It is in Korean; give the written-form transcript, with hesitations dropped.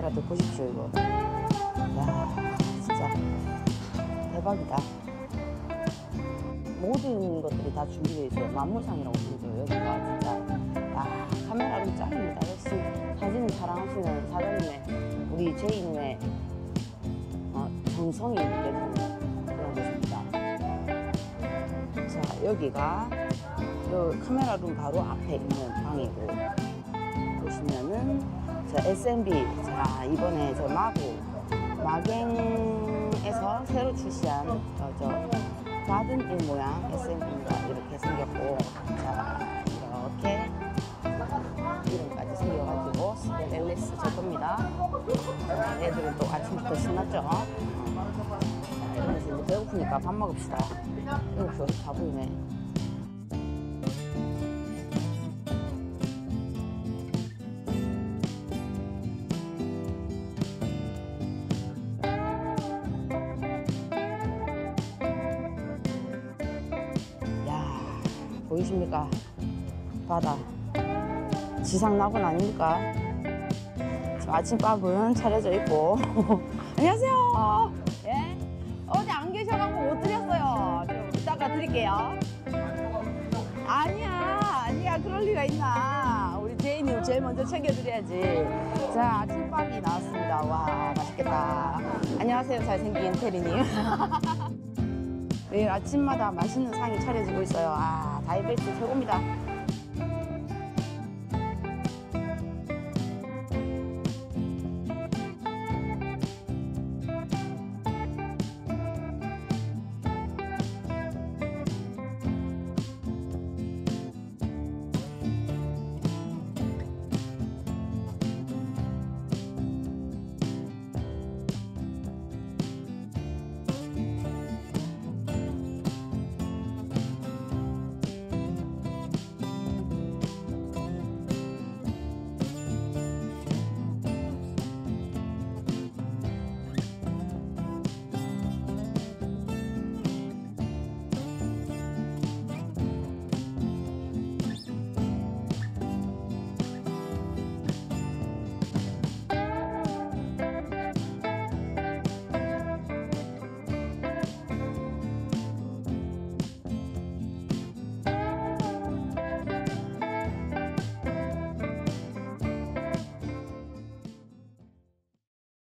카메라들 보십시오, 이거. 야, 진짜 대박이다. 모든 것들이 다 준비되어 있어요. 만물상이라고 부르죠, 여기가. 진짜 아, 카메라는 짱입니다. 역시 사진을 사랑하시는 사장님의, 우리 제이님의 정성이 느껴지는 그런 곳입니다. 자, 여기가 요 카메라룸 바로 앞에 있는 방이고, 보시면은 자, SMB, 자, 이번에 저 마갱에서 새로 출시한 저 가든 일 모양 SMB입니다. 이렇게 생겼고, 자, 이렇게 이름까지 생겨가지고 스텔 앨리스 제 겁니다. 애들은 또 아침부터 신났죠. 자, 이러면서 이제 배고프니까 밥 먹읍시다. 이거 다 보이네. 보이십니까? 바다. 지상낙원 아닙니까? 지금 아침밥은 차려져 있고. 안녕하세요. 예? 어제 안 계셔가지고 못 드렸어요. 좀 이따가 드릴게요. 아니야. 그럴 리가 있나. 우리 제이님 제일 먼저 챙겨드려야지. 자, 아침밥이 나왔습니다. 와, 맛있겠다. 안녕하세요. 잘생긴 테리님. 매일 아침마다 맛있는 상이 차려지고 있어요. 아, 다이베트 최고입니다.